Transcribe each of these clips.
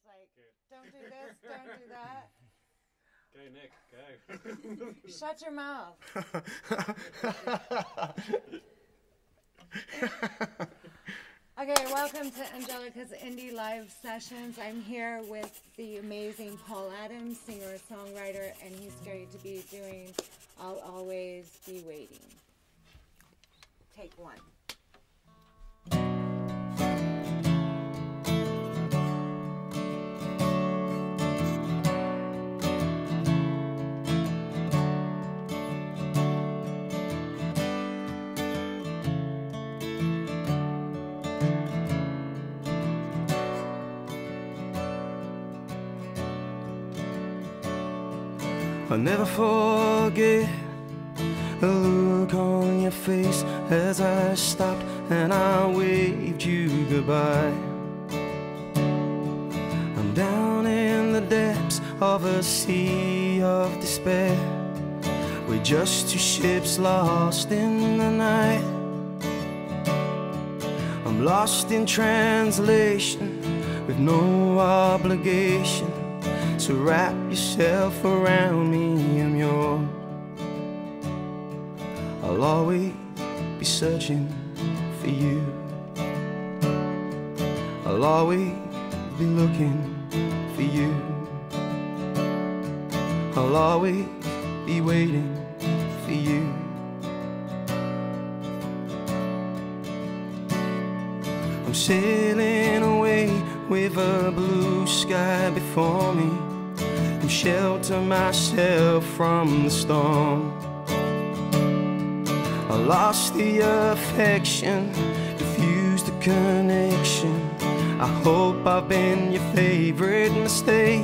like, don't do this, don't do that. Go, Nick, go. Shut your mouth. Okay, welcome to Angelika's Indie Live Sessions. I'm here with the amazing Paul Adams, singer-songwriter, and he's going to be doing I'll Always Be Waiting. Take one. I'll never forget the look on your face as I stopped and I waved you goodbye. I'm down in the depths of a sea of despair. We're just two ships lost in the night. I'm lost in translation with no obligation. So wrap yourself around me, I'm yours. I'll always be searching for you. I'll always be looking for you. I'll always be waiting for you. I'm sailing away with a blue sky before me, and shelter myself from the storm. I lost the affection, diffused the connection. I hope I've been your favorite mistake.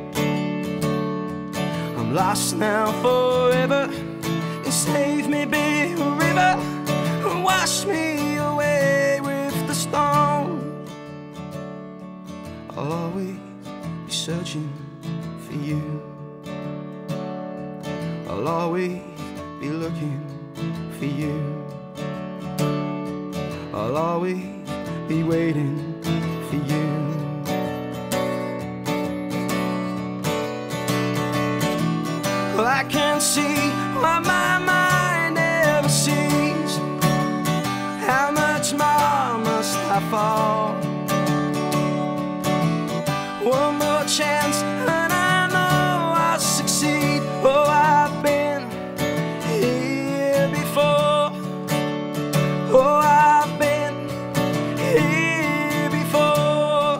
I'm lost now forever, and save me, be a river, and wash me away with the storm. I'll always be searching for you. I'll always be looking for you. I'll always be waiting for you. Well, I can't see what my mind never sees. How much more must I fall? One more chance and I know I'll succeed. Oh, I've been here before. Oh, I've been here before.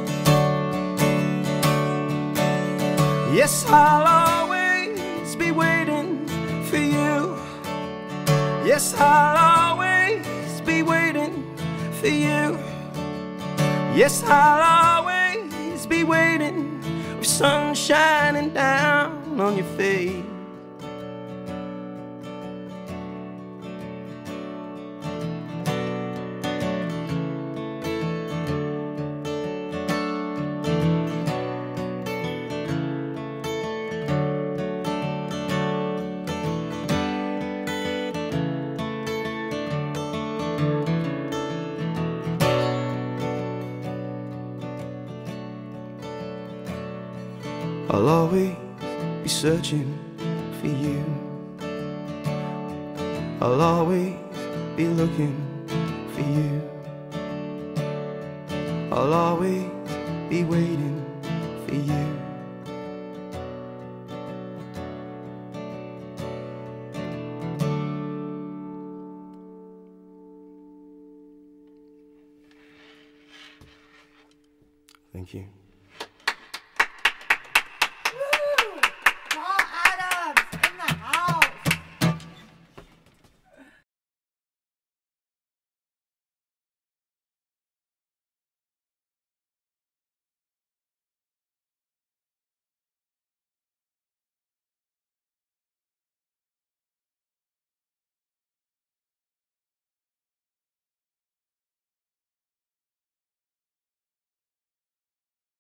Yes, I'll always be waiting for you. Yes, I'll always be waiting for you. Yes, I'll always be waiting with sun shining down on your face. I'll always be searching for you. I'll always be looking for you. I'll always be waiting for you. Thank you.